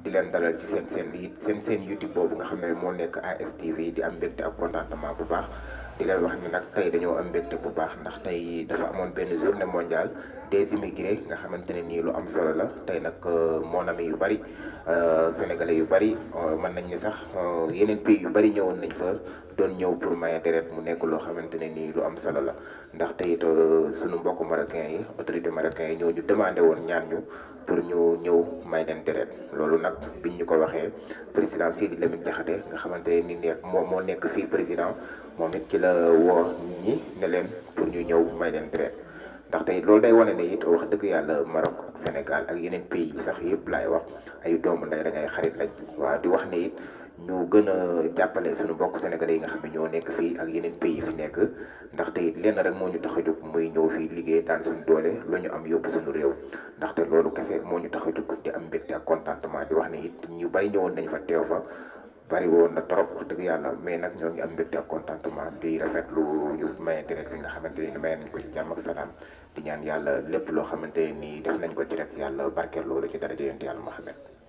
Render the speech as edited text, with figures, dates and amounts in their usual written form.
di leen dalal ci seen YouTube boobu nga xam ne moo nekk ASTV di am mbégte ak contentement bu baax di leen wax ni nag tey dañoo am mbégte bu baax ndax tey dafa amoon benn journée mondiale des immigrés nga xamante ne nii lu am solo la tey nag mon ami yu bari sénégalais yu bari mën nañ ni sax yeneen pays yu bari ñëwoon nañ fa doon ñëw pour maye deret mu nekk loo xamante ne nii lu am solo la ndax tey it sunu mbokku marocain yi autorité marocain yi ñoo ñu demandé woon ñaan ñu pour ñu ñëw may leen deret loolu nag biñ ñu ko waxee président Sidi Lamine Diakhaté nga xamante ne nii moo nekk fii président moom it ci la woo nit ñi ne leen pour ñu ñëw may leen deret ndax tey loolu day wane ne it wax dëgg yàlla Maroc Sénégal ak yeneen pays yi sax yëpp laay wax ay doomu ndey lañ ay xarit lañ waaw di wax ne it ñu gën a jàppale suñu mbokk sénégalais yi nga xam ne ñoo nekk fii ak yeneen pays yi fi nekk ndaxte it lenn rek moo ñu tax a jóg muy ñëw fii liggéey daan suñu doole lu ñu am yóbbu suñu réew ndaxte loolu kese moo ñu tax a jóg di am mbégte ak contentement di wax ne it ñu bari ñëwoon nañ fa teew fa bari woon na trop wax dëgg yàlla mais nag ñoo ngi am mbégte ak contentement di rafetlu ñu mayante rek li nga xamante ni may nañ ko ci jàmm ak salaam di ñaan yàlla lépp loo xamante ni def nañ ko ci rek yàlla barkeel loolu ci daraja yonent yàlla Muhammad